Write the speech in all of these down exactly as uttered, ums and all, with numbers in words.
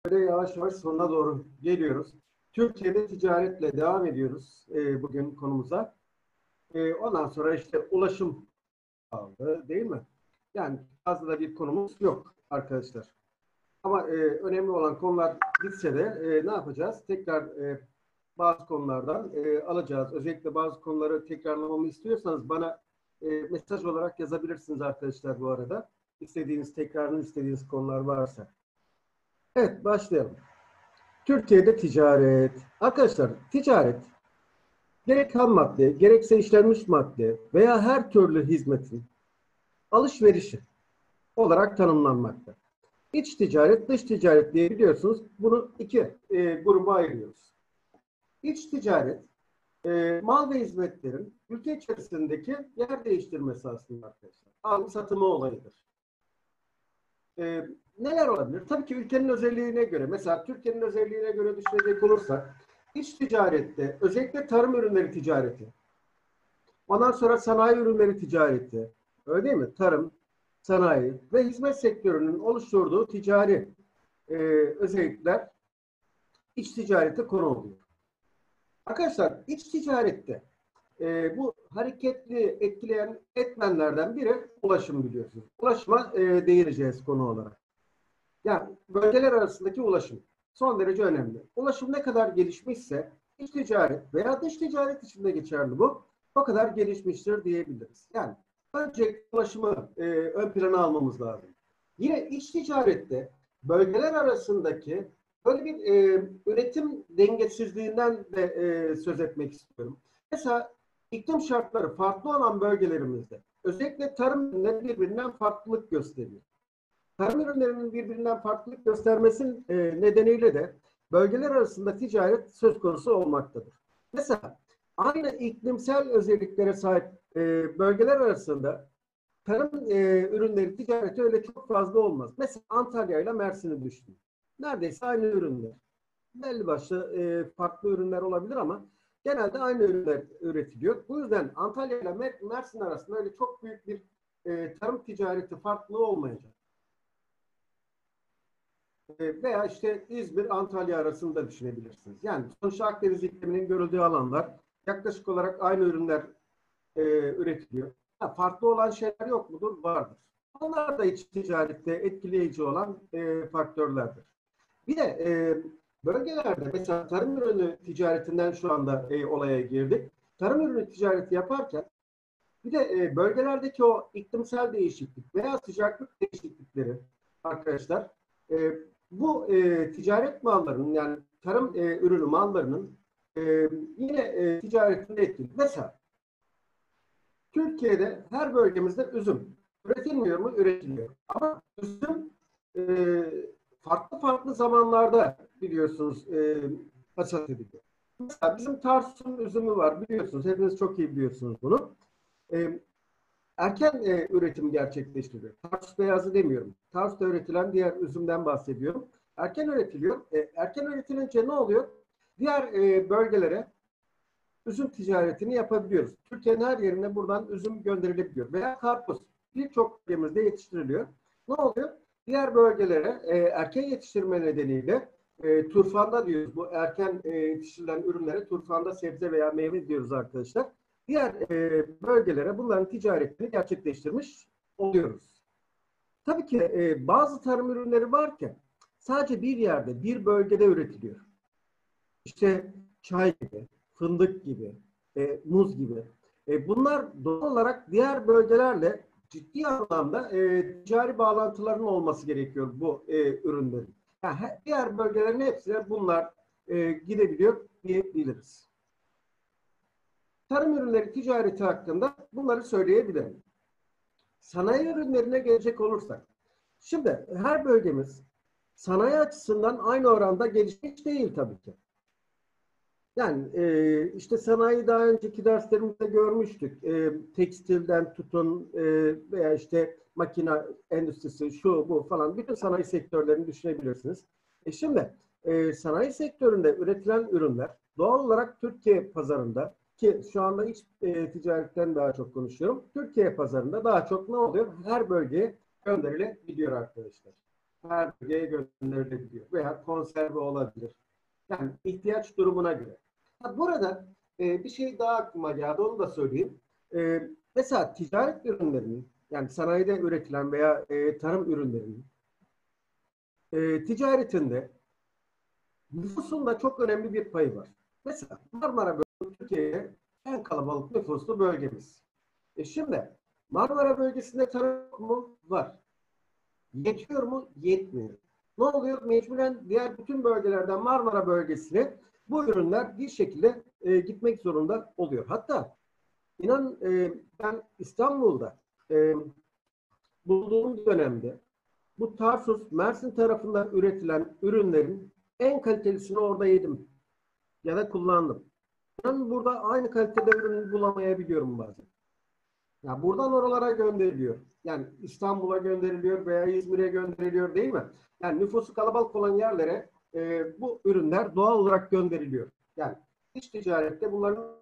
Böyle yavaş yavaş sonuna doğru geliyoruz. Türkiye'de ticaretle devam ediyoruz e, bugün konumuza. E, ondan sonra işte ulaşım kaldı, değil mi? Yani fazla da bir konumuz yok arkadaşlar. Ama e, önemli olan konular bitse de e, ne yapacağız? Tekrar e, bazı konulardan e, alacağız. Özellikle bazı konuları tekrarlamamı istiyorsanız bana e, mesaj olarak yazabilirsiniz arkadaşlar bu arada. İstediğiniz, tekrarını istediğiniz konular varsa. Evet, başlayalım. Türkiye'de ticaret. Arkadaşlar ticaret gerek ham madde, gerekse işlenmiş madde veya her türlü hizmetin alışverişi olarak tanımlanmakta. İç ticaret, dış ticaret diye biliyorsunuz. Bunu iki e, gruba ayırıyoruz. İç ticaret, e, mal ve hizmetlerin ülke içerisindeki yer değiştirmesi aslında arkadaşlar. Alım satımı olayıdır. E, neler olabilir? Tabii ki ülkenin özelliğine göre, mesela Türkiye'nin özelliğine göre düşünecek olursak, İç ticarette özellikle tarım ürünleri ticareti, ondan sonra sanayi ürünleri ticareti, öyle değil mi? Tarım, sanayi ve hizmet sektörünün oluşturduğu ticari e, özellikler iç ticarete konu oluyor. Arkadaşlar iç ticarette e, bu hareketli etkileyen etmenlerden biri ulaşım biliyorsunuz. Ulaşıma e, değineceğiz konu olarak. Yani bölgeler arasındaki ulaşım son derece önemli. Ulaşım ne kadar gelişmişse iç ticaret veya dış ticaret içinde geçerli bu. O kadar gelişmiştir diyebiliriz. Yani önce ulaşımı e, ön plana almamız lazım. Yine iç ticarette bölgeler arasındaki böyle bir e, üretim dengesizliğinden de e, söz etmek istiyorum. Mesela iklim şartları farklı olan bölgelerimizde özellikle tarım ürünleri birbirinden farklılık gösteriyor. Tarım ürünlerinin birbirinden farklılık göstermesinin e, nedeniyle de bölgeler arasında ticaret söz konusu olmaktadır. Mesela aynı iklimsel özelliklere sahip e, bölgeler arasında tarım e, ürünleri ticareti öyle çok fazla olmaz. Mesela Antalya ile Mersin'i düşünün. Neredeyse aynı ürünler. Belli başlı e, farklı ürünler olabilir ama genelde aynı ürünler üretiliyor. Bu yüzden Antalya ile Mersin arasında öyle çok büyük bir e, tarım ticareti farklılığı olmayacak. Veya işte İzmir, Antalya arasında düşünebilirsiniz. Yani sonuçta Akdeniz ikliminin görüldüğü alanlar yaklaşık olarak aynı ürünler e, üretiliyor. Ha, farklı olan şeyler yok mudur? Vardır. Onlar da iç ticarette etkileyici olan e, faktörlerdir. Bir de e, bölgelerde mesela tarım ürünü ticaretinden şu anda e, olaya girdik. Tarım ürünü ticareti yaparken bir de e, bölgelerdeki o iklimsel değişiklik veya sıcaklık değişiklikleri arkadaşlar e, bu e, ticaret mallarının yani tarım e, ürünü mallarının e, yine e, ticaretinde etkili. Mesela Türkiye'de her bölgemizde üzüm üretilmiyor mu? Üretiliyor. Ama üzüm e, farklı farklı zamanlarda biliyorsunuz e, hasat ediliyor. Mesela bizim Tarsus'un üzümü var biliyorsunuz. Hepiniz çok iyi biliyorsunuz bunu. E, erken e, üretim gerçekleştiriliyor. Tarsus beyazı demiyorum. Tarsus'ta üretilen diğer üzümden bahsediyorum. Erken üretiliyor. E, erken üretilince ne oluyor? Diğer e, bölgelere üzüm ticaretini yapabiliyoruz. Türkiye'nin her yerine buradan üzüm gönderilebiliyor. Veya karpuz. Birçok bölgemizde yetiştiriliyor. Ne oluyor? Diğer bölgelere e, erken yetiştirme nedeniyle e, turfanda diyoruz. Bu erken e, yetiştirilen ürünlere turfanda sebze veya meyve diyoruz arkadaşlar. Diğer e, bölgelere bunların ticaretini gerçekleştirmiş oluyoruz. Tabii ki e, bazı tarım ürünleri varken sadece bir yerde, bir bölgede üretiliyor. İşte çay gibi, fındık gibi, e, muz gibi. E, bunlar doğal olarak diğer bölgelerle ciddi anlamda e, ticari bağlantıların olması gerekiyor bu e, ürünlerin. Yani diğer bölgelerin hepsine bunlar e, gidebiliyor diyebiliriz. Tarım ürünleri ticareti hakkında bunları söyleyebilirim. Sanayi ürünlerine gelecek olursak, şimdi her bölgemiz sanayi açısından aynı oranda gelişmiş değil tabii ki. Yani e, işte sanayi daha önceki derslerimizde görmüştük. E, tekstilden tutun e, veya işte makine endüstrisi şu bu falan bütün sanayi sektörlerini düşünebilirsiniz. E şimdi e, sanayi sektöründe üretilen ürünler doğal olarak Türkiye pazarında ki şu anda iç e, ticaretten daha çok konuşuyorum. Türkiye pazarında daha çok ne oluyor? Her bölgeye gönderilebiliyor arkadaşlar. her bölgeye gönderilebiliyor veya konserve olabilir. Yani ihtiyaç durumuna göre. Ha, burada e, bir şey daha aklıma geldi, onu da söyleyeyim. E, mesela ticaret ürünlerinin, yani sanayide üretilen veya e, tarım ürünlerinin e, ticaretinde nüfusun da çok önemli bir payı var. Mesela Marmara bölgesi Türkiye'ye en kalabalık nüfuslu bölgemiz. E şimdi Marmara bölgesinde tarım mu? Var. Yetiyor mu? Yetmiyor. Ne oluyor? Mecburen diğer bütün bölgelerden Marmara bölgesine bu ürünler bir şekilde e, gitmek zorunda oluyor. Hatta inan e, ben İstanbul'da e, bulunduğum dönemde bu Tarsus, Mersin tarafından üretilen ürünlerin en kalitelisini orada yedim ya da kullandım. Ben burada aynı kalitede ürün bulamayabiliyorum bazen. Ya buradan oralara gönderiliyor. Yani İstanbul'a gönderiliyor veya İzmir'e gönderiliyor, değil mi? Yani nüfusu kalabalık olan yerlere e, bu ürünler doğal olarak gönderiliyor. Yani iç ticarette bunların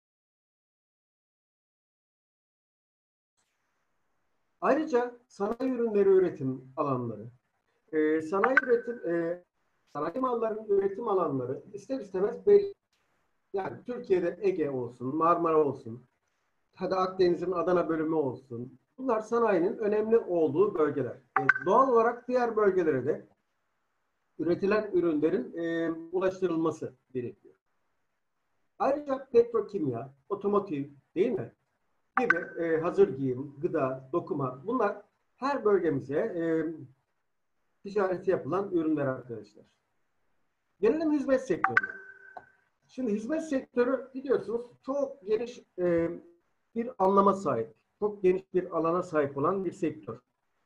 ayrıca sanayi ürünleri üretim alanları, e, sanayi üretim e, sanayi mallarının üretim alanları ister istemez belli. Yani Türkiye'de Ege olsun, Marmara olsun, hadi Akdeniz'in Adana bölümü olsun. Bunlar sanayinin önemli olduğu bölgeler. E, doğal olarak diğer bölgelere de üretilen ürünlerin e, ulaştırılması gerekiyor. Ayrıca petrokimya, otomotiv, değil mi? Gibi e, hazır giyim, gıda, dokuma, bunlar her bölgemize e, ticareti yapılan ürünler arkadaşlar. Gelelim hizmet sektörüne. Şimdi hizmet sektörü biliyorsunuz çok geniş e, bir anlama sahip. Çok geniş bir alana sahip olan bir sektör.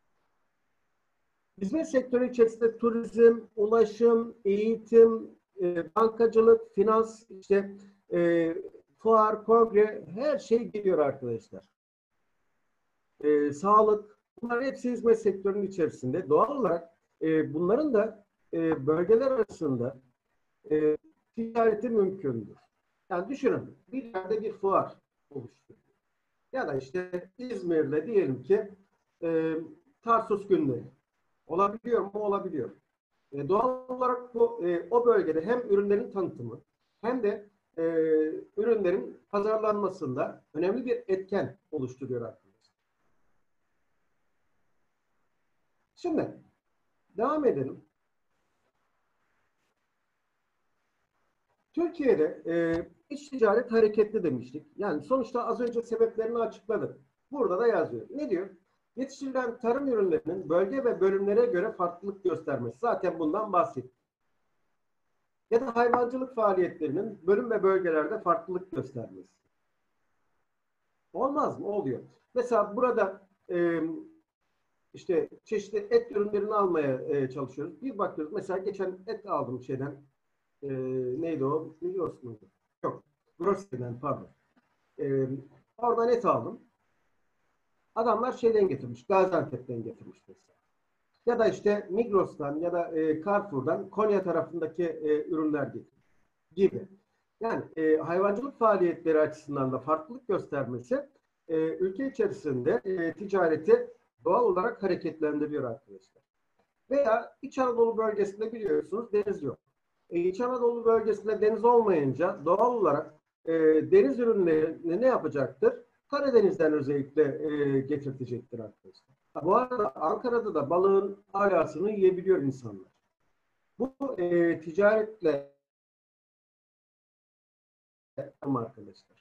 Hizmet sektörü içerisinde turizm, ulaşım, eğitim, e, bankacılık, finans, işte e, fuar, kongre, her şey geliyor arkadaşlar. E, sağlık, bunlar hepsi hizmet sektörünün içerisinde. Doğal olarak e, bunların da e, bölgeler arasında e, ticareti mümkündür. Yani düşünün, bir yerde bir fuar oluşturuyor. Ya da işte İzmir'de diyelim ki e, Tarsus günleri. Olabiliyor mu? Olabiliyor. E, doğal olarak bu e, o bölgede hem ürünlerin tanıtımı hem de e, ürünlerin pazarlanmasında önemli bir etken oluşturuyor arkadaşlar. Şimdi devam edelim. Türkiye'de e, iç ticaret hareketli demiştik. Yani sonuçta az önce sebeplerini açıkladık. Burada da yazıyor. Ne diyor? Yetiştirilen tarım ürünlerinin bölge ve bölümlere göre farklılık göstermesi. Zaten bundan bahsettik. Ya da hayvancılık faaliyetlerinin bölüm ve bölgelerde farklılık göstermesi. Olmaz mı? Oluyor. Mesela burada e, işte çeşitli et ürünlerini almaya e, çalışıyoruz. Bir bakıyoruz. Mesela geçen et aldım şeyden. E, neydi o? Biliyorsun muydu? Yok. Grossman'den pardon. E, oradan et aldım. Adamlar şeyden getirmiş. Gaziantep'ten getirmiş mesela. Ya da işte Migros'tan ya da e, Carrefour'dan Konya tarafındaki e, ürünler getirmiş gibi. Yani e, hayvancılık faaliyetleri açısından da farklılık göstermesi e, ülke içerisinde e, ticareti doğal olarak hareketlendiriyor arkadaşlar. Veya İç Anadolu bölgesinde biliyorsunuz deniz yok. E, İç Anadolu bölgesinde deniz olmayınca doğal olarak e, deniz ürünlerini ne yapacaktır? Karadeniz'den özellikle e, getirtecektir arkadaşlar. Bu arada Ankara'da da balığın alasını yiyebiliyor insanlar. Bu e, ticaretle arkadaşlar.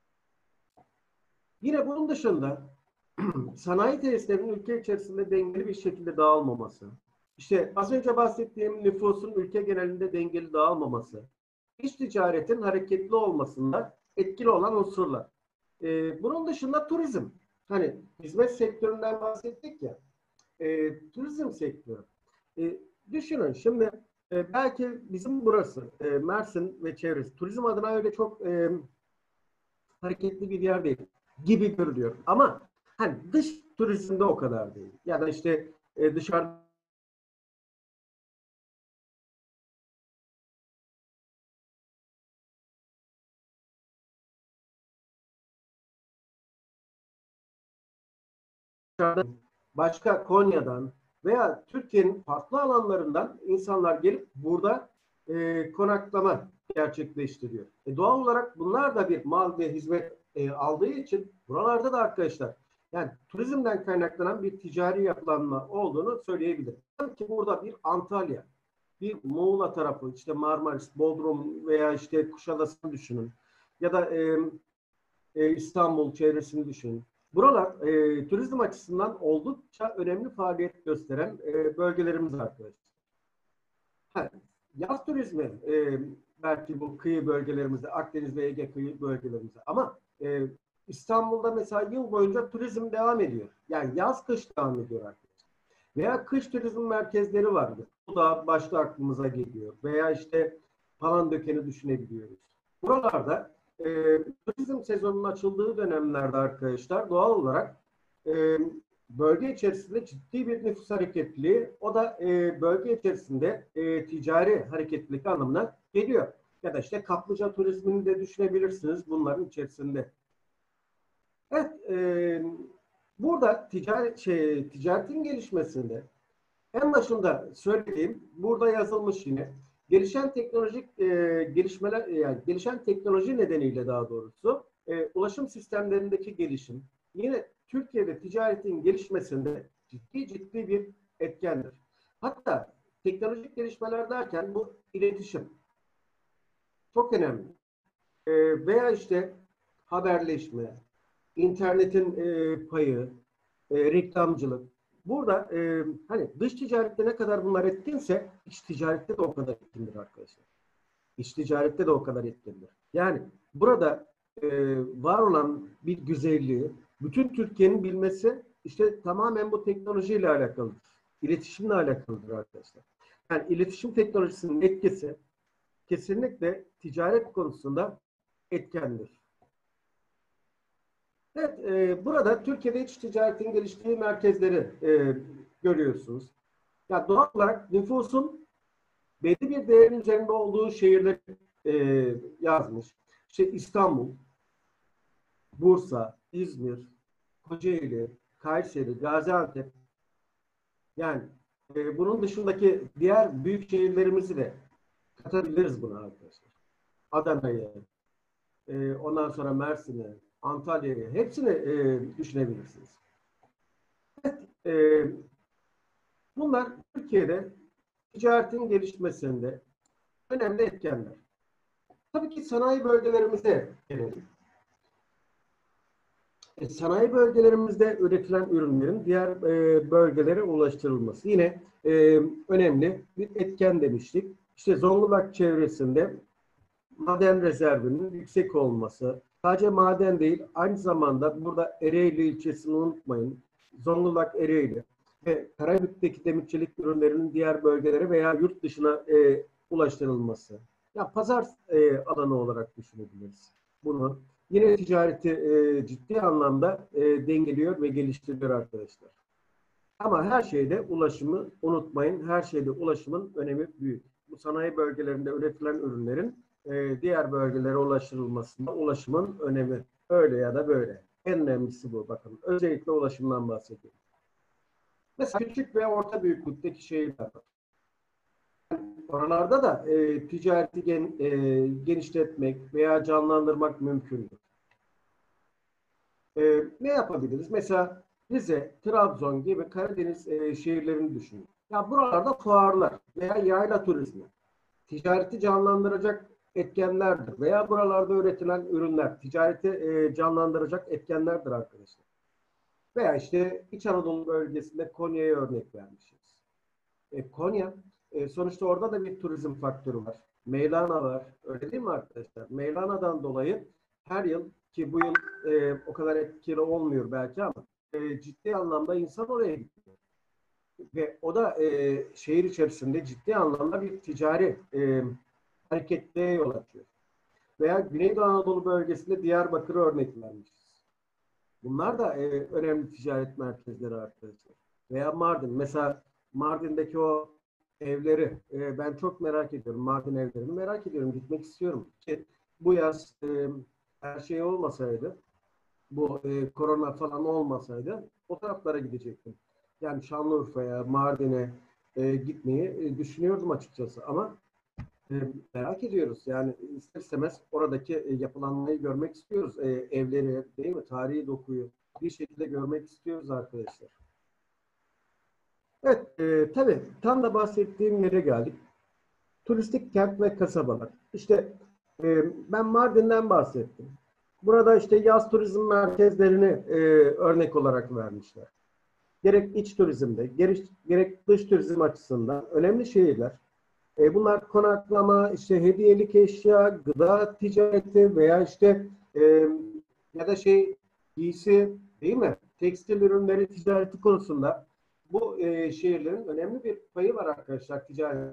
Yine bunun dışında sanayi tesislerinin ülke içerisinde dengeli bir şekilde dağılmaması, işte az önce bahsettiğim nüfusun ülke genelinde dengeli dağılmaması, iç ticaretin hareketli olmasında etkili olan unsurlar. Ee, bunun dışında turizm. Hani hizmet sektöründen bahsettik ya, e, turizm sektörü. E, düşünün şimdi e, belki bizim burası e, Mersin ve çevresi turizm adına öyle çok e, hareketli bir yer değil gibi görülüyor. Ama hani dış turizmde o kadar değil. Ya da işte e, dışarıda başka Konya'dan veya Türkiye'nin farklı alanlarından insanlar gelip burada e, konaklama gerçekleştiriyor. E, doğal olarak bunlar da bir mal ve hizmet e, aldığı için buralarda da arkadaşlar yani turizmden kaynaklanan bir ticari yapılanma olduğunu söyleyebilirim. Tabii ki burada bir Antalya, bir Muğla tarafı, işte Marmaris, Bodrum veya işte Kuşadası'nı düşünün. Ya da e, e, İstanbul çevresini düşünün. Buralar e, turizm açısından oldukça önemli faaliyet gösteren e, bölgelerimiz arkadaşlar. Ha, yaz turizmi e, belki bu kıyı bölgelerimizde, Akdeniz ve Ege kıyı bölgelerimizde ama e, İstanbul'da mesela yıl boyunca turizm devam ediyor. Yani yaz kış devam ediyor arkadaşlar. Veya kış turizm merkezleri vardır. Bu da başta aklımıza geliyor. Veya işte Palandöken'i düşünebiliyoruz. Buralarda e, turizm sezonunun açıldığı dönemlerde arkadaşlar doğal olarak e, bölge içerisinde ciddi bir nüfus hareketliliği, o da e, bölge içerisinde e, ticari hareketlilik anlamına geliyor. Ya da işte kaplıca turizmini de düşünebilirsiniz bunların içerisinde. Evet, e, burada ticari, şey, ticaretin gelişmesinde en başında söylediğim burada yazılmış yine. Gelişen teknolojik e, gelişmeler yani gelişen teknoloji nedeniyle daha doğrusu e, ulaşım sistemlerindeki gelişim yine Türkiye'de ticaretin gelişmesinde ciddi ciddi bir etkendir. Hatta teknolojik gelişmeler derken bu iletişim çok önemli. E, veya işte haberleşme, internetin e, payı, e, reklamcılık. Burada e, hani dış ticarette ne kadar bunlar etkinse iç ticarette de o kadar etkindir arkadaşlar. İç ticarette de o kadar etkindir. Yani burada e, var olan bir güzelliği bütün Türkiye'nin bilmesi işte tamamen bu teknolojiyle alakalıdır. İletişimle alakalıdır arkadaşlar. Yani iletişim teknolojisinin etkisi kesinlikle ticaret konusunda etkendir. Evet, e, burada Türkiye'de iç ticaretin geliştiği merkezleri e, görüyorsunuz. Ya doğal olarak nüfusun belli bir değerin üzerinde olduğu şehirleri e, yazmış. İşte İstanbul, Bursa, İzmir, Kocaeli, Kayseri, Gaziantep. Yani e, bunun dışındaki diğer büyük şehirlerimizi de katabiliriz buna arkadaşlar. Adana'yı, e, ondan sonra Mersin'i, Antalya'yı hepsini e, düşünebilirsiniz. E, Bunlar Türkiye'de ticaretin gelişmesinde önemli etkenler. Tabii ki sanayi bölgelerimize gelelim. E, sanayi bölgelerimizde üretilen ürünlerin diğer e, bölgelere ulaştırılması yine e, önemli bir etken demiştik. İşte Zonguldak çevresinde maden rezervinin yüksek olması, sadece maden değil, aynı zamanda burada Ereğli ilçesini unutmayın. Zonguldak Ereğli ve Karabük'teki demirçilik ürünlerinin diğer bölgelere veya yurt dışına e, ulaştırılması. Ya pazar e, alanı olarak düşünebiliriz bunu. Yine ticareti e, ciddi anlamda e, dengeliyor ve geliştiriyor arkadaşlar. Ama her şeyde ulaşımı unutmayın. Her şeyde ulaşımın önemi büyük. Bu sanayi bölgelerinde üretilen ürünlerin e, diğer bölgelere ulaştırılmasında ulaşımın önemi öyle ya da böyle. En önemlisi bu bakın. Özellikle ulaşımdan bahsediyorum. Mesela küçük ve orta büyüklükteki şehirler var. Oralarda da e, ticareti gen, e, genişletmek veya canlandırmak mümkündür. E, ne yapabiliriz? Mesela Rize, Trabzon gibi Karadeniz e, şehirlerini düşünün. Ya buralarda fuarlar veya yayla turizmi ticareti canlandıracak etkenlerdir veya buralarda üretilen ürünler ticareti e, canlandıracak etkenlerdir arkadaşlar. Veya işte İç Anadolu bölgesinde Konya'ya örnek vermişiz. E, Konya e, sonuçta orada da bir turizm faktörü var. Mevlana var. Öyle değil mi arkadaşlar? Mevlana'dan dolayı her yıl ki bu yıl e, o kadar etkili olmuyor belki ama e, ciddi anlamda insan oraya gidiyor. Ve o da e, şehir içerisinde ciddi anlamda bir ticari e, hareketliğe yol açıyor. Veya Güneydoğu Anadolu bölgesinde Diyarbakır'ı örnek vermişiz. Bunlar da e, önemli ticaret merkezleri arkadaşlar. Veya Mardin. Mesela Mardin'deki o evleri e, ben çok merak ediyorum. Mardin evlerini merak ediyorum. Gitmek istiyorum. Ki bu yaz e, her şey olmasaydı, bu e, korona falan olmasaydı o taraflara gidecektim. Yani Şanlıurfa'ya, Mardin'e e, gitmeyi e, düşünüyordum açıkçası ama e, merak ediyoruz. Yani ister istemez oradaki e, yapılanmayı görmek istiyoruz. E, evleri, değil mi? Tarihi dokuyu bir şekilde görmek istiyoruz arkadaşlar. Evet, e, tabii tam da bahsettiğim yere geldik. Turistik kent ve kasabalar. İşte e, ben Mardin'den bahsettim. Burada işte yaz turizm merkezlerini e, örnek olarak vermişler. Gerek iç turizmde, gerek, gerek dış turizm açısından önemli şehirler. E, bunlar konaklama, işte hediyelik eşya, gıda ticareti veya işte e, ya da şey giysi, değil mi? Tekstil ürünleri ticareti konusunda bu e, şehirlerin önemli bir payı var arkadaşlar ticaret.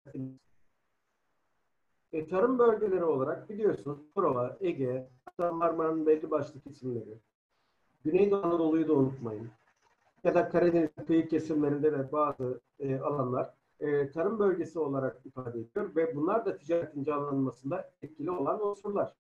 E, tarım bölgeleri olarak biliyorsunuz Prova, Ege, hatta Marmara'nın belli başlı kesimleri. Güneydoğu Anadolu'yu da unutmayın. Ya da Karadeniz kıyı kesimlerinde de bazı e, alanlar e, tarım bölgesi olarak ifade ediyor ve bunlar da ticaretin canlanmasında etkili olan unsurlar.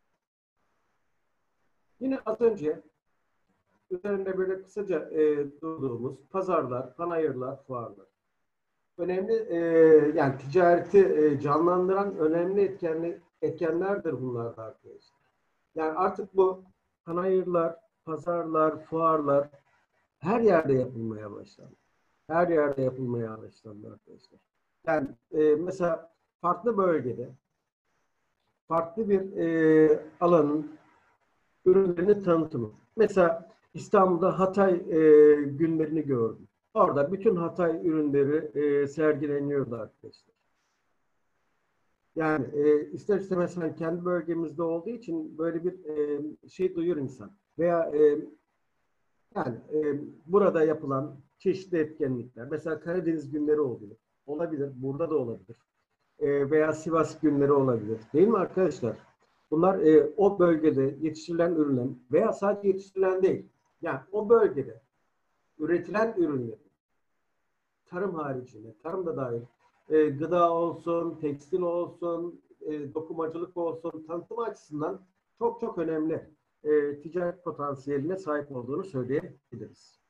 Yine az önce üzerinde böyle kısaca e, durduğumuz pazarlar, panayırlar, fuarlar. Önemli e, yani ticareti e, canlandıran önemli etkenli, etkenlerdir bunlar da arkadaşlar. Yani artık bu panayırlar, pazarlar, fuarlar her yerde yapılmaya başlandı. Her yerde yapılmaya başlandı arkadaşlar. Yani e, mesela farklı bölgede farklı bir e, alanın ürünlerini tanıtımı. Mesela İstanbul'da Hatay e, günlerini gördüm. Orada bütün Hatay ürünleri e, sergileniyordu arkadaşlar. Yani e, ister istemez hani kendi bölgemizde olduğu için böyle bir e, şey duyuyor insan. Veya e, yani e, burada yapılan çeşitli etkinlikler. Mesela Karadeniz günleri oluyor. Olabilir. Burada da olabilir. E, veya Sivas günleri olabilir. Değil mi arkadaşlar? Bunlar e, o bölgede yetiştirilen ürünler veya sadece yetiştirilen değil. Yani o bölgede üretilen ürünleri tarım haricinde, tarım da dahil e, gıda olsun, tekstil olsun, e, dokumacılık olsun tanıtım açısından çok çok önemli e, ticaret potansiyeline sahip olduğunu söyleyebiliriz.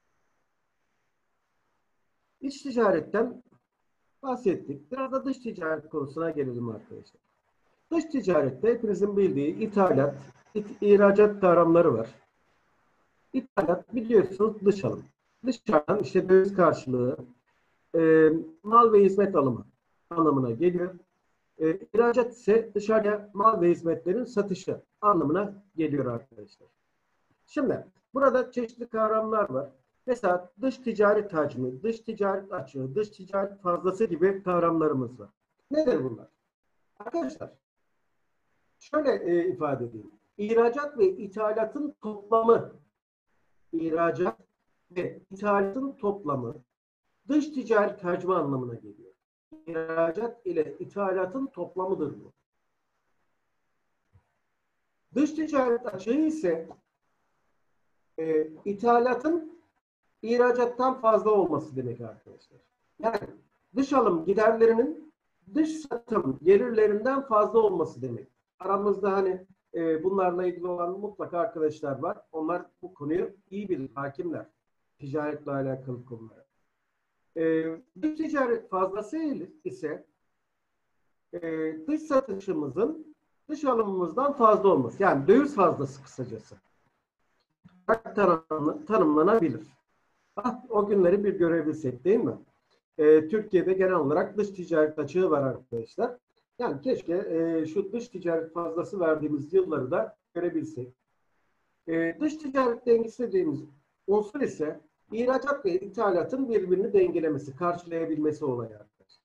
İç ticaretten bahsettik. Biraz da dış ticaret konusuna gelelim arkadaşlar. Dış ticarette hepinizin bildiği ithalat, it, ihracat kavramları var. İthalat biliyorsunuz dış alım. Dışarıdan işte döviz karşılığı, e, mal ve hizmet alımı anlamına geliyor. E, ihracat ise dışarıya mal ve hizmetlerin satışı anlamına geliyor arkadaşlar. Şimdi burada çeşitli kavramlar var. Mesela dış ticaret hacmi, dış ticaret açığı, dış ticaret fazlası gibi kavramlarımız var. Nedir bunlar? Arkadaşlar şöyle e, ifade edeyim. İhracat ve ithalatın toplamı, ihracat ve ithalatın toplamı dış ticaret hacmi anlamına geliyor. İhracat ile ithalatın toplamıdır bu. Dış ticaret açığı ise e, ithalatın ihracattan fazla olması demek arkadaşlar. Yani dış alım giderlerinin dış satım gelirlerinden fazla olması demek. Aramızda hani e, bunlarla ilgili olan mutlaka arkadaşlar var. Onlar bu konuyu iyi bilir, hakimler. Ticaretle alakalı konulara. E, dış ticaret fazlası ise e, dış satışımızın dış alımımızdan fazla olması. Yani döviz fazlası kısacası. Tanımlanabilir. Ah, o günleri bir görebilsek değil mi? Ee, Türkiye'de genel olarak dış ticaret açığı var arkadaşlar. Yani keşke e, şu dış ticaret fazlası verdiğimiz yılları da görebilsek. Ee, dış ticaret dengesi dediğimiz unsur ise ihracat ve ithalatın birbirini dengelemesi, karşılayabilmesi olayı arkadaşlar.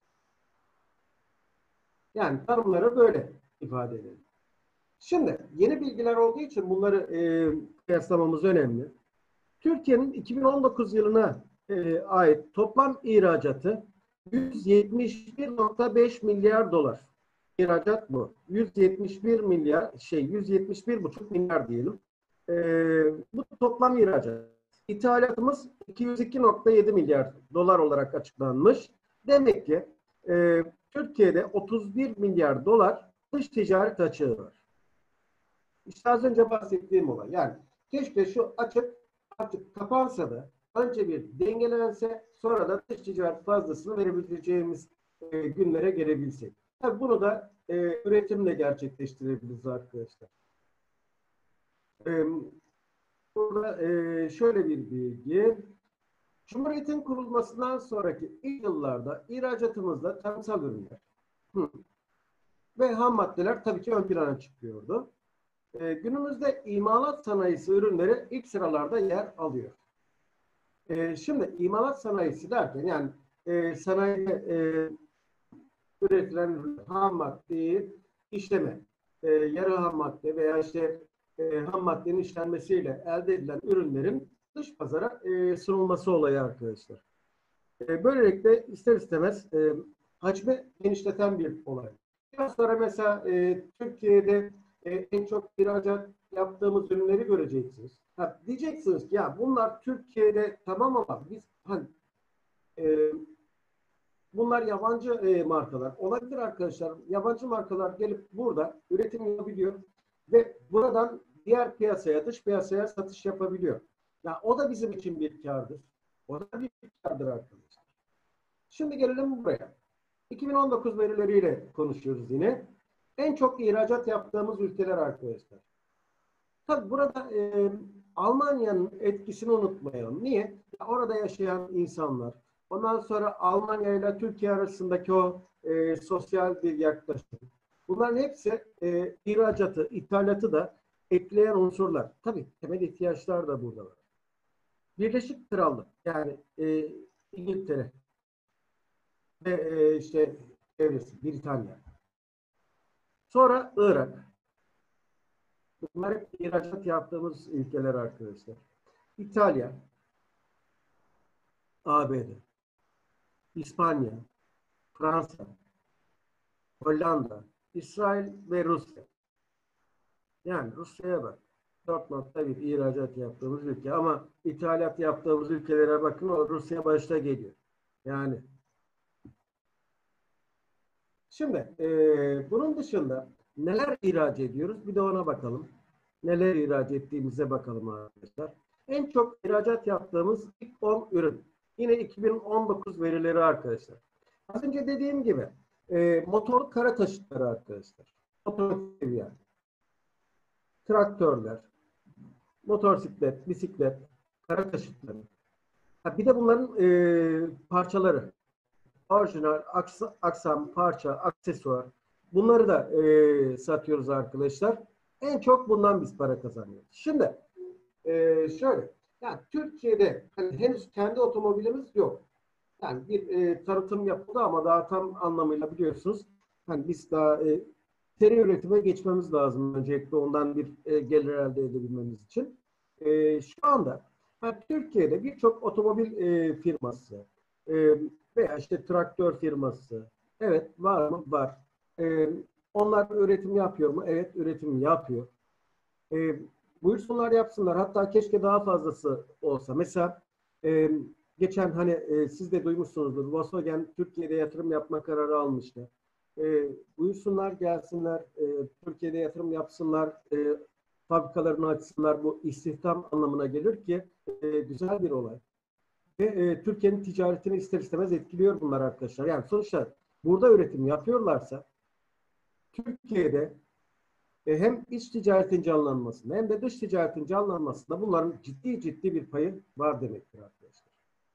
Yani tanımları böyle ifade edelim. Şimdi yeni bilgiler olduğu için bunları e, kıyaslamamız önemli. Türkiye'nin iki bin on dokuz yılına e, ait toplam ihracatı yüz yetmiş bir nokta beş milyar dolar. İhracat bu. yüz yetmiş bir milyar şey yüz yetmiş bir buçuk milyar diyelim. E, bu toplam ihracat. İthalatımız iki yüz iki nokta yedi milyar dolar olarak açıklanmış. Demek ki e, Türkiye'de otuz bir milyar dolar dış ticaret açığı var. İşte az önce bahsettiğim olay. Yani keşke şu açık artık kapansa da önce bir dengelense, sonra da dış ticaret fazlasını verebileceğimiz e, günlere gelebilsek. Tabii bunu da e, üretimle gerçekleştirebiliriz arkadaşlar. E, burada e, şöyle bir bilgi. Cumhuriyet'in kurulmasından sonraki ilk yıllarda ihracatımızda tarımsal ürünler hı, ve ham maddeler tabii ki ön plana çıkıyordu. E, günümüzde imalat sanayisi ürünleri ilk sıralarda yer alıyor. E, şimdi imalat sanayisi derken yani e, sanayide e, üretilen ham maddeyi işleme, e, yarı ham madde veya işte e, ham maddenin işlenmesiyle elde edilen ürünlerin dış pazara e, sunulması olayı arkadaşlar. E, böylelikle ister istemez e, hacmi genişleten bir olay. Biraz sonra mesela e, Türkiye'de e, en çok ihracat yaptığımız ürünleri göreceksiniz. Ha, diyeceksiniz ki ya bunlar Türkiye'de tamam ama biz hani e, bunlar yabancı e, markalar. Olabilir arkadaşlar. Yabancı markalar gelip burada üretim yapabiliyor ve buradan diğer piyasaya, dış piyasaya satış yapabiliyor. Ya o da bizim için bir kârdır. O da bir kârdır arkadaşlar. Şimdi gelelim buraya. iki bin on dokuz verileriyle konuşuyoruz yine. En çok ihracat yaptığımız ülkeler arkadaşlar. Tabii burada e, Almanya'nın etkisini unutmayalım. Niye? Orada yaşayan insanlar. Ondan sonra Almanya ile Türkiye arasındaki o e, sosyal bir yaklaşım. Bunların hepsi e, ihracatı, ithalatı da etkileyen unsurlar. Tabii temel ihtiyaçlar da burada var. Birleşik Krallık yani e, İngiltere ve e, işte çevresi Britanya. Sonra Irak. Bunlar hep ihracat yaptığımız ülkeler arkadaşlar. İtalya, A B D, İspanya, Fransa, Hollanda, İsrail ve Rusya. Yani Rusya'ya bak. dört nokta bir ihracat yaptığımız ülke ama ithalat yaptığımız ülkelere bakın o Rusya başta geliyor. Yani şimdi e, bunun dışında neler ihraç ediyoruz? Bir de ona bakalım. Neler ihraç ettiğimize bakalım arkadaşlar. En çok ihracat yaptığımız ilk on ürün. Yine iki bin on dokuz verileri arkadaşlar. Az önce dediğim gibi e, motorlu kara taşıtları arkadaşlar. Otomotiv yani. Traktörler, motosiklet, bisiklet, kara taşıtları. Ha, bir de bunların e, parçaları. Orijinal, aksa, aksam, parça, aksesuar. Bunları da e, satıyoruz arkadaşlar. En çok bundan biz para kazanıyoruz. Şimdi e, şöyle. Yani Türkiye'de hani henüz kendi otomobilimiz yok. Yani bir e, tanıtım yapıldı ama daha tam anlamıyla biliyorsunuz. Hani biz daha e, seri üretime geçmemiz lazım öncelikle ondan bir e, gelir elde edebilmemiz için. E, şu anda yani Türkiye'de birçok otomobil e, firması e, veya işte traktör firması evet var mı? Var. E, onlar üretim yapıyor mu? Evet üretim yapıyor. E, buyursunlar yapsınlar. Hatta keşke daha fazlası olsa. Mesela e, geçen hani e, siz de duymuşsunuzdur. Volkswagen Türkiye'de yatırım yapma kararı almıştı. E, buyursunlar gelsinler. E, Türkiye'de yatırım yapsınlar. E, fabrikalarını açsınlar. Bu istihdam anlamına gelir ki e, güzel bir olay. Ve e, Türkiye'nin ticaretini ister istemez etkiliyor bunlar arkadaşlar. Yani sonuçta burada üretim yapıyorlarsa Türkiye'de e, hem iç ticaretin canlanmasında hem de dış ticaretin canlanmasında bunların ciddi ciddi bir payı var demektir arkadaşlar.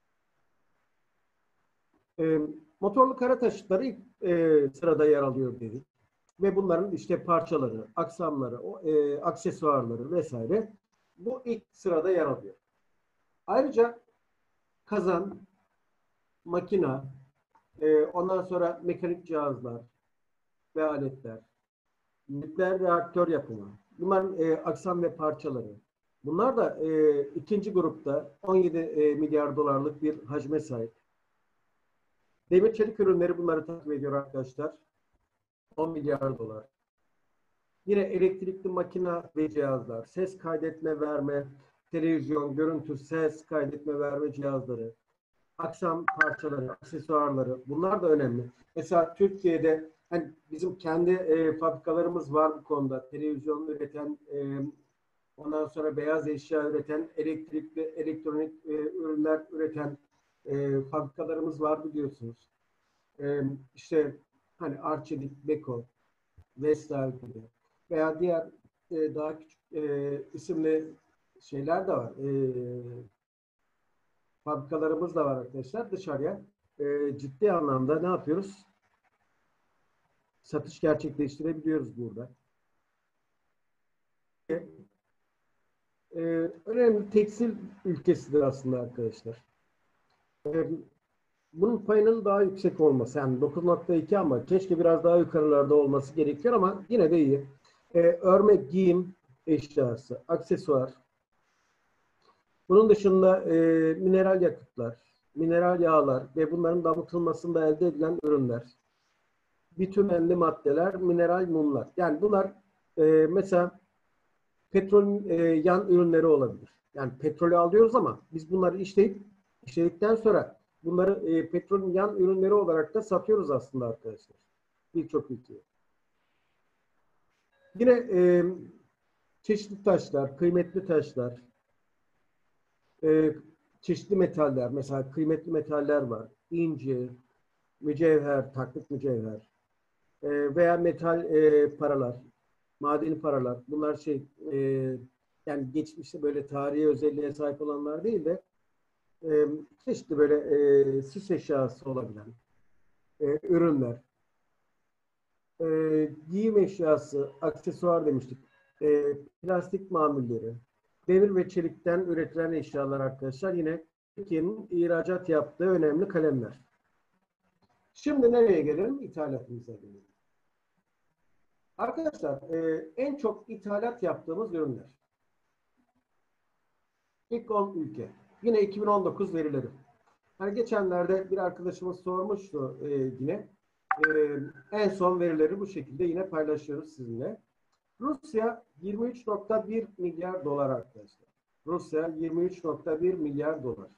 E, motorlu kara taşıtları ilk e, sırada yer alıyor dedik. Ve bunların işte parçaları, aksamları, o, e, aksesuarları vesaire bu ilk sırada yer alıyor. Ayrıca kazan, makina, e, ondan sonra mekanik cihazlar ve aletler, nükleer reaktör yapımı, bunların e, aksam ve parçaları. Bunlar da e, ikinci grupta on yedi e, milyar dolarlık bir hacme sahip. Demir çelik ürünleri bunları takip ediyor arkadaşlar. on milyar dolar. Yine elektrikli makina ve cihazlar, ses kaydetme verme, televizyon, görüntü, ses kaydetme verme cihazları, aksam parçaları, aksesuarları bunlar da önemli. Mesela Türkiye'de hani bizim kendi e, fabrikalarımız var bu konuda. Televizyon üreten, e, ondan sonra beyaz eşya üreten, elektrikli, elektronik e, ürünler üreten e, fabrikalarımız var biliyorsunuz. E, işte hani Arçelik, Beko, Vestel gibi veya diğer e, daha küçük e, isimli şeyler de var. E, fabrikalarımız da var arkadaşlar. Dışarıya e, ciddi anlamda ne yapıyoruz? Satış gerçekleştirebiliyoruz burada. E, önemli tekstil ülkesidir aslında arkadaşlar. E, bunun payının daha yüksek olması, yani dokuz nokta iki ama keşke biraz daha yukarılarda olması gerekiyor ama yine de iyi. E, örme, giyim eşyası, aksesuar. Bunun dışında e, mineral yakıtlar, mineral yağlar ve bunların damıtılmasında elde edilen ürünler, bitumenli maddeler, mineral mumlar. Yani bunlar e, mesela petrol e, yan ürünleri olabilir. Yani petrolü alıyoruz ama biz bunları işleyip işledikten sonra bunları e, petrolün yan ürünleri olarak da satıyoruz aslında arkadaşlar. Birçok ülkeye. Yine e, çeşitli taşlar, kıymetli taşlar, e, çeşitli metaller, mesela kıymetli metaller var. İnci, mücevher, taklit mücevher e, veya metal e, paralar, madeni paralar. Bunlar şey e, yani geçmişte böyle tarihi özelliğe sahip olanlar değil de e, çeşitli böyle e, süs eşyası olabilen e, ürünler. E, giyim eşyası, aksesuar demiştik. E, plastik mamulleri, demir ve çelikten üretilen eşyalar arkadaşlar. Yine Türkiye'nin ihracat yaptığı önemli kalemler. Şimdi nereye gelelim? İthalatımıza gelelim. Arkadaşlar e, en çok ithalat yaptığımız ürünler. İlk on ülke. Yine iki bin on dokuz verileri. Hani geçenlerde bir arkadaşımız sormuştu e, yine. E, en son verileri bu şekilde yine paylaşıyoruz sizinle. Rusya yirmi üç nokta bir milyar dolar arkadaşlar. Rusya yirmi üç nokta bir milyar dolar.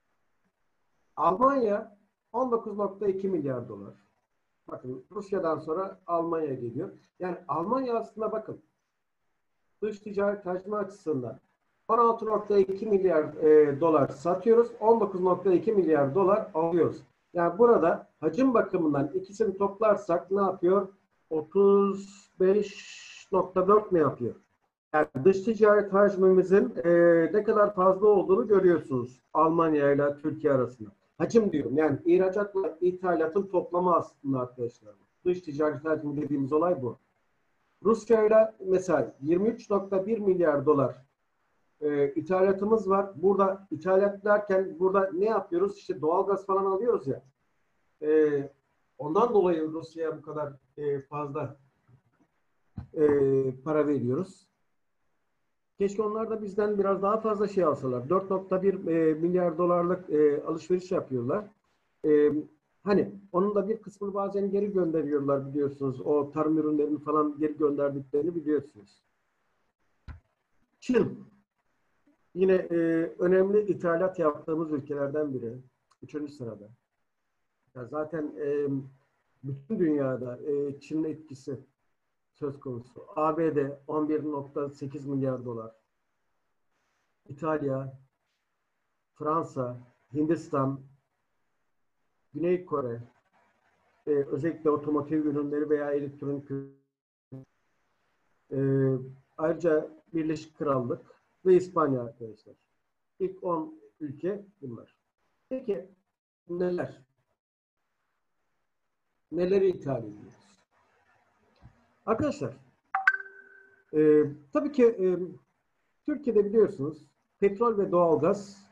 Almanya on dokuz nokta iki milyar dolar. Bakın Rusya'dan sonra Almanya geliyor. Yani Almanya aslında bakın dış ticaret hacmi açısından on altı nokta iki milyar e, dolar satıyoruz. on dokuz nokta iki milyar dolar alıyoruz. Yani burada hacim bakımından ikisini toplarsak ne yapıyor? otuz beş nokta dört mi yapıyor? Yani dış ticaret hacmimizin e, ne kadar fazla olduğunu görüyorsunuz Almanya ile Türkiye arasında. Hacim diyorum yani ihracatla ithalatın toplamı aslında arkadaşlar. Dış ticaret hacmi dediğimiz olay bu. Rusya ile mesela yirmi üç nokta bir milyar dolar e, ithalatımız var. Burada ithalat derken burada ne yapıyoruz? İşte doğalgaz falan alıyoruz ya. E, ondan dolayı Rusya'ya bu kadar e, fazla e, para veriyoruz. Keşke onlar da bizden biraz daha fazla şey alsalar. dört nokta bir e, milyar dolarlık e, alışveriş yapıyorlar. E, hani onun da bir kısmını bazen geri gönderiyorlar biliyorsunuz. O tarım ürünlerini falan geri gönderdiklerini biliyorsunuz. Çin yine e, önemli ithalat yaptığımız ülkelerden biri. Üçüncü sırada. Ya zaten e, bütün dünyada e, Çin'in etkisi söz konusu. A B D on bir nokta sekiz milyar dolar. İtalya, Fransa, Hindistan, Güney Kore, e, özellikle otomotiv ürünleri veya elektronik e, ayrıca Birleşik Krallık ve İspanya arkadaşlar. İlk on ülke bunlar. Peki neler? Neleri ithal ediyoruz? Arkadaşlar e, tabii ki e, Türkiye'de biliyorsunuz petrol ve doğalgaz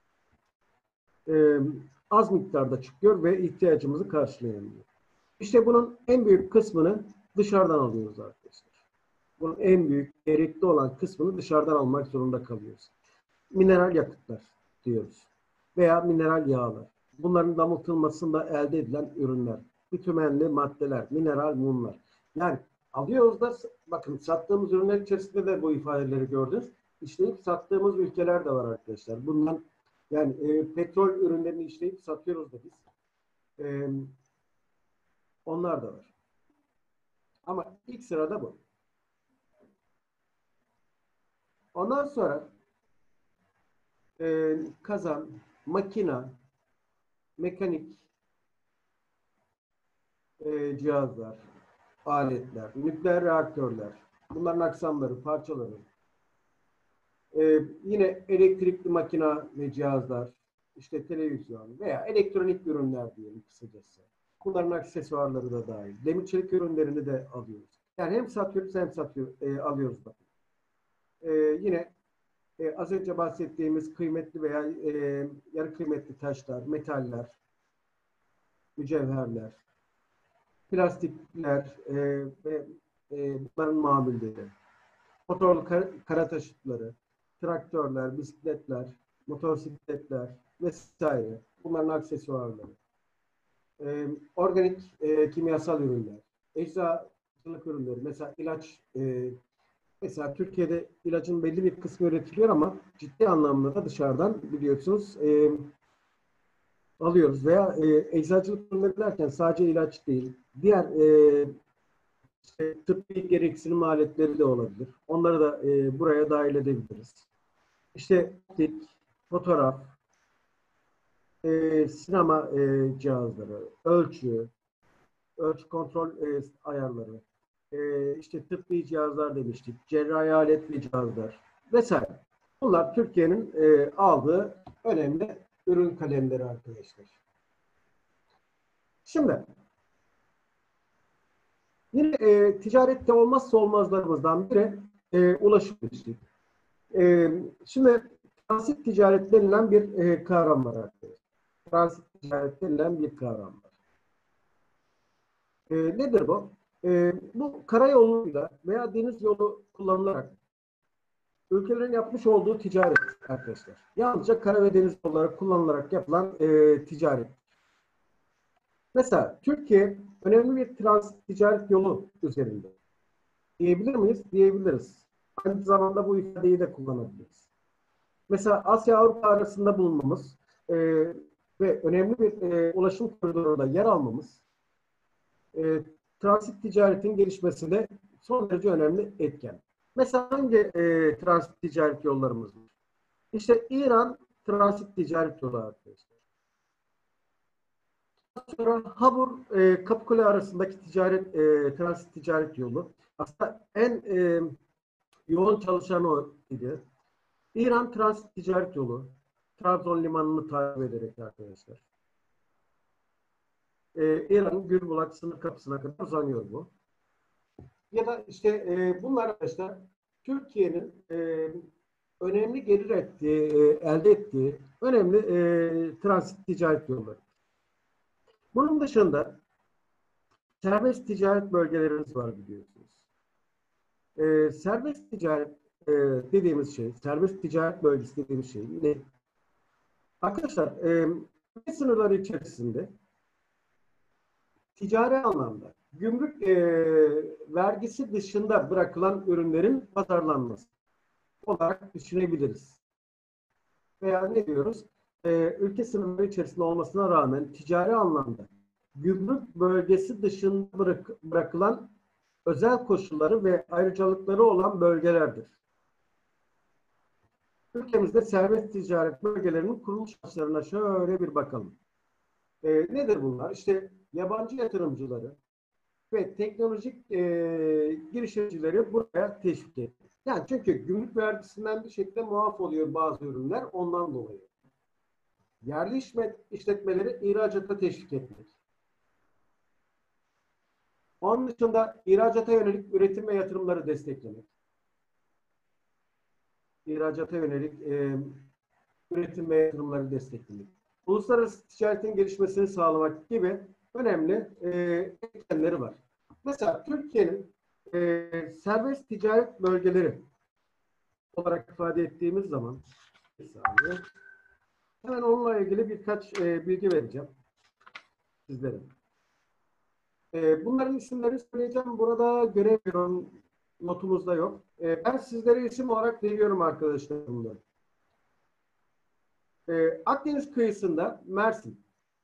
e, az miktarda çıkıyor ve ihtiyacımızı karşılayamıyor. İşte bunun en büyük kısmını dışarıdan alıyoruz arkadaşlar. Bunun en büyük, gerekli olan kısmını dışarıdan almak zorunda kalıyoruz. Mineral yakıtlar diyoruz. Veya mineral yağlar. Bunların damıtılmasında elde edilen ürünler. Bitumenli maddeler, mineral mumlar. Yani alıyoruz da bakın sattığımız ürünler içerisinde de bu ifadeleri gördünüz. İşleyip sattığımız ülkeler de var arkadaşlar. Bundan yani e, petrol ürünlerini işleyip satıyoruz da biz. E, onlar da var. Ama ilk sırada bu. Ondan sonra e, kazan, makina, mekanik e, cihazlar, aletler, nükleer reaktörler, bunların aksamları, parçaları, e, yine elektrikli makina ve cihazlar, işte televizyon veya elektronik ürünler diyelim kısacası. Bunların aksesuarları da dahil. Demir çelik ürünlerini de alıyoruz. Yani hem satıyoruz hem satıyor, e, alıyoruz bakın. E, yine e, az önce bahsettiğimiz kıymetli veya e, yarı kıymetli taşlar, metaller, mücevherler, plastikler e, ve e, bunların mamulleri, motorlu kar, kara taşıtları, traktörler, bisikletler, motosikletler vesaire. Bunların aksesuarları. E, organik e, kimyasal ürünler, eczacılık ürünleri, mesela ilaç, e, mesela Türkiye'de ilacın belli bir kısmı üretiliyor ama ciddi anlamda da dışarıdan biliyorsunuz e, alıyoruz veya e, eczacılık ürünleri derken sadece ilaç değil, diğer e, işte, tıbbi gereksinim aletleri de olabilir. Onları da e, buraya dahil edebiliriz. İşte optik, fotoğraf, e, sinema e, cihazları, ölçü, ölçü kontrol e, ayarları, e, işte tıbbi cihazlar demiştik, cerrahi alet ve cihazlar vesaire. Bunlar Türkiye'nin e, aldığı önemli ürün kalemleri arkadaşlar. Şimdi yine e, ticarette olmazsa olmazlarımızdan biri e, ulaşım demiştik. E, şimdi transit ticaret denilen bir e, kavram var arkadaşlar. Transit ticaret denilen bir kavram var. E, nedir bu? E, bu karayoluyla veya deniz yolu kullanılarak ülkelerin yapmış olduğu ticaret arkadaşlar. Yalnızca kara ve deniz yolları kullanılarak yapılan e, ticaret. Mesela Türkiye önemli bir transit ticaret yolu üzerinde. Diyebilir miyiz? Diyebiliriz. Aynı zamanda bu ifadeyi de kullanabiliriz. Mesela Asya-Avrupa arasında bulunmamız e, ve önemli bir e, ulaşım koridorunda yer almamız e, transit ticaretin gelişmesinde son derece önemli etken. Mesela hangi e, transit ticaret yollarımız var? İşte İran transit ticaret yolu arkadaşlar. Sonra Habur, e, Kapıkule arasındaki ticaret, e, transit ticaret yolu. Aslında en e, yoğun çalışan o idi. İran transit ticaret yolu. Trabzon limanını takip ederek arkadaşlar. Ee, İran'ın Gülbulak sınır kapısına kadar uzanıyor bu. Ya da işte e, bunlar arkadaşlar Türkiye'nin e, önemli gelir ettiği, e, elde ettiği önemli e, transit ticaret yolları. Bunun dışında serbest ticaret bölgelerimiz var biliyorsunuz. E, serbest ticaret e, dediğimiz şey, serbest ticaret bölgesi dediğimiz şey ne? Arkadaşlar, e, sınırları içerisinde ticari anlamda gümrük e, vergisi dışında bırakılan ürünlerin pazarlanması olarak düşünebiliriz. Veya ne diyoruz? E, ülke sınırları içerisinde olmasına rağmen ticari anlamda gümrük bölgesi dışında bırak, bırakılan özel koşulları ve ayrıcalıkları olan bölgelerdir. Ülkemizde serbest ticaret bölgelerinin kuruluş amaçlarına şöyle bir bakalım. E, nedir bunlar? İşte yabancı yatırımcıları ve teknolojik e, girişimcileri buraya teşvik etti. Yani çünkü gümrük vergisinden bir şekilde muaf oluyor bazı ürünler ondan dolayı. Yerli işletmeleri ihracata teşvik etmek. Onun dışında ihracata yönelik üretim ve yatırımları desteklemek. İhracata yönelik e, üretim ve yatırımları desteklemek. Uluslararası ticaretin gelişmesini sağlamak gibi önemli e, etkenleri var. Mesela Türkiye'nin e, serbest ticaret bölgeleri olarak ifade ettiğimiz zaman bir saniye, hemen onunla ilgili birkaç e, bilgi vereceğim sizlere. E, bunların isimlerini söyleyeceğim. Burada göremiyorum. Notumuzda yok. E, ben sizlere isim olarak veriyorum arkadaşlar bunları. E, Akdeniz kıyısında Mersin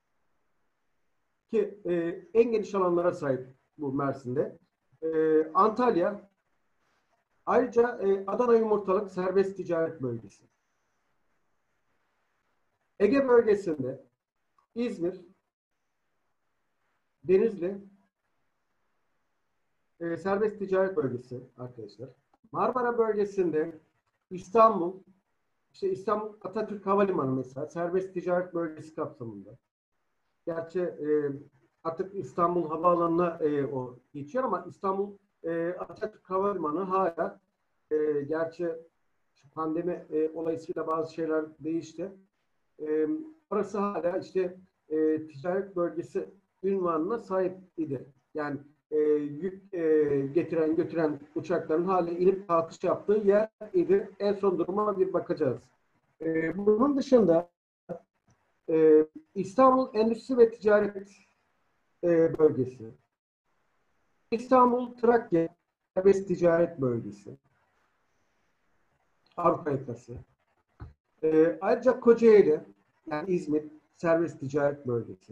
ki e, en geniş alanlara sahip bu Mersin'de. E, Antalya, Ayrıca e, Adana Yumurtalık Serbest Ticaret Bölgesi. Ege bölgesinde İzmir, Denizli e, Serbest Ticaret Bölgesi arkadaşlar. Marmara bölgesinde İstanbul, işte İstanbul Atatürk Havalimanı mesela Serbest Ticaret Bölgesi kapsamında. Gerçi e, artık İstanbul Havaalanı'na e, o geçiyor ama İstanbul e, Atatürk Havalimanı hala e, gerçi şu pandemi e, olayısıyla bazı şeyler değişti. E, orası hala işte e, ticaret bölgesi ünvanına sahip idi. Yani e, yük e, getiren götüren uçakların hala inip kalkış yaptığı yer idi. En son duruma bir bakacağız. E, bunun dışında e, İstanbul Endüstri ve Ticaret e, Bölgesi, İstanbul Trakya Serbest Ticaret Bölgesi, Avrupa yakası. E, ayrıca Kocaeli, yani İzmir Serbest Ticaret Bölgesi.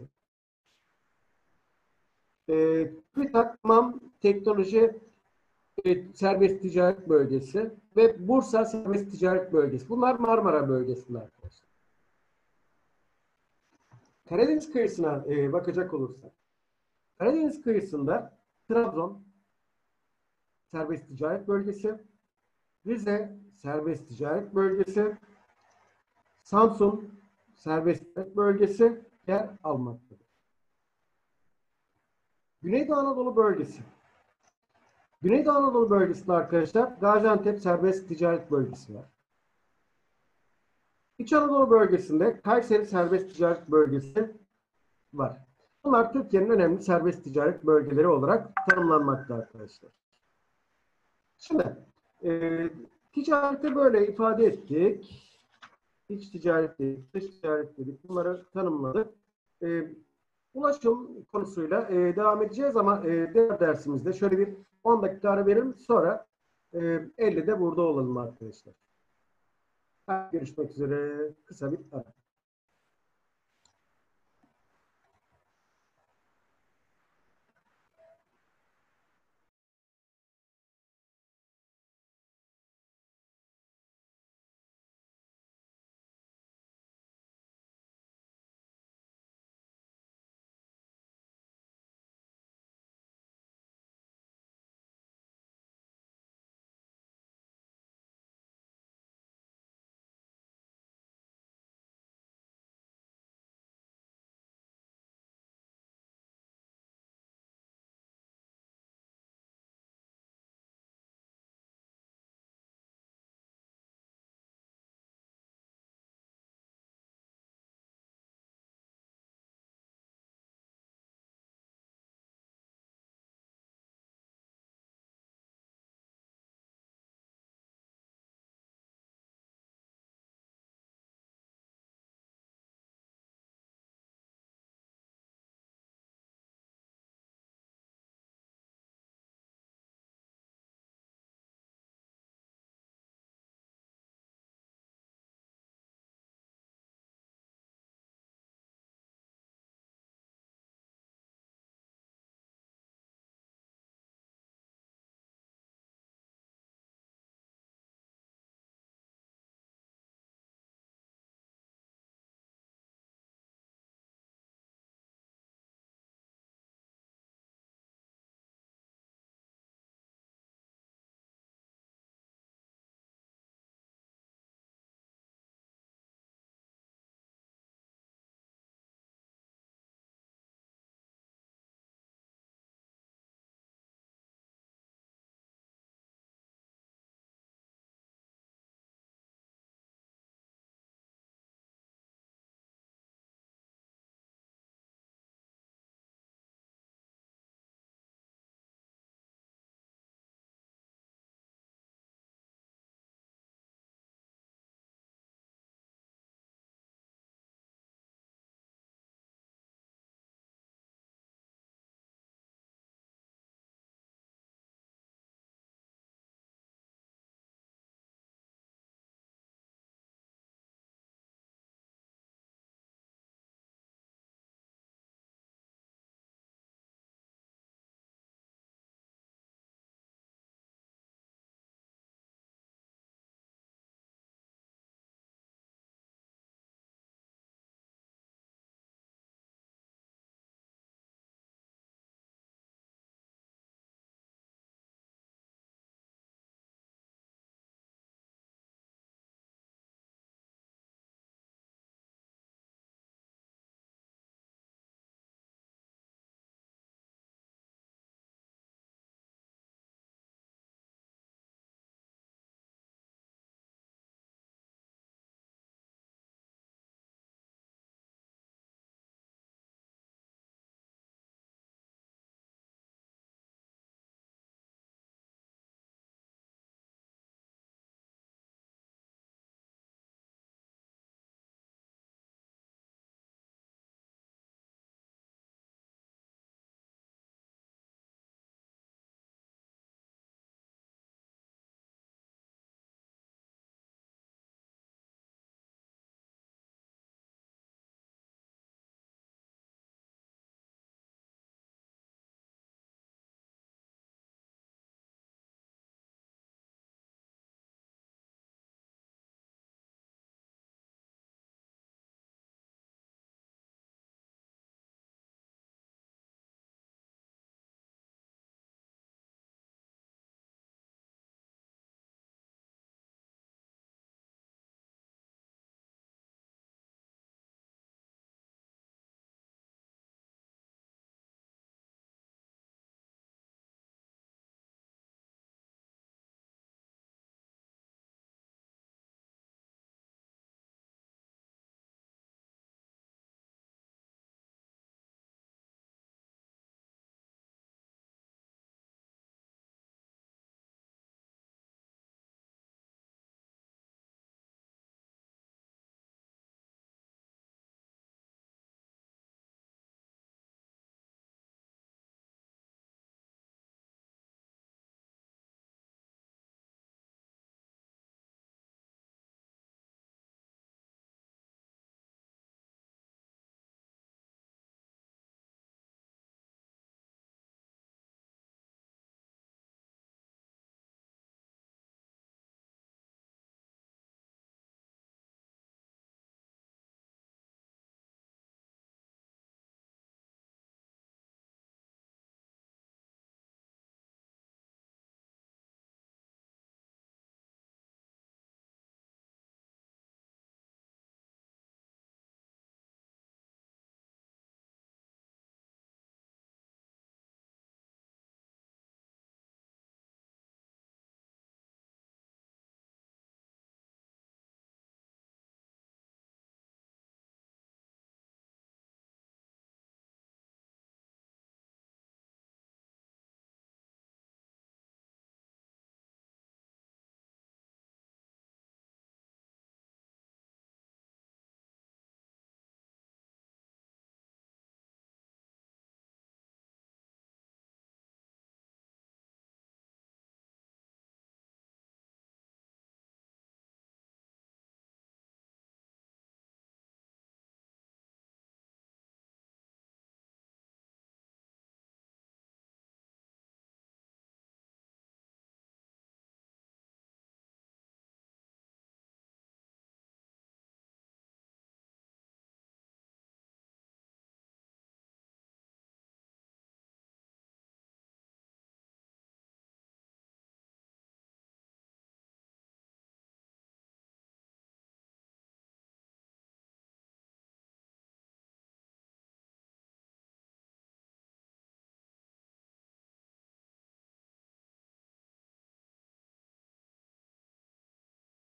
E, TÜBİTAK Teknoloji e, Serbest Ticaret Bölgesi ve Bursa Serbest Ticaret Bölgesi. Bunlar Marmara bölgesinde arkadaşlar. Karadeniz kıyısına e, bakacak olursak, Karadeniz kıyısında Trabzon Serbest Ticaret Bölgesi, Rize Serbest Ticaret Bölgesi, Samsun Serbest Ticaret Bölgesi yer almaktadır. Güneydoğu Anadolu Bölgesi. Güneydoğu Anadolu Bölgesi'nde arkadaşlar Gaziantep Serbest Ticaret Bölgesi var. İç Anadolu Bölgesi'nde Kayseri Serbest Ticaret Bölgesi var. Bunlar Türkiye'nin önemli serbest ticaret bölgeleri olarak tanımlanmakta arkadaşlar. Şimdi e, ticareti böyle ifade ettik. İç ticaret dedik, dış ticaret dedik. Bunları tanımladık. E, ulaşım konusuyla e, devam edeceğiz ama e, diğer dersimizde şöyle bir on dakika ara verelim. Sonra e, ellide burada olalım arkadaşlar. Görüşmek üzere. Kısa bir ara.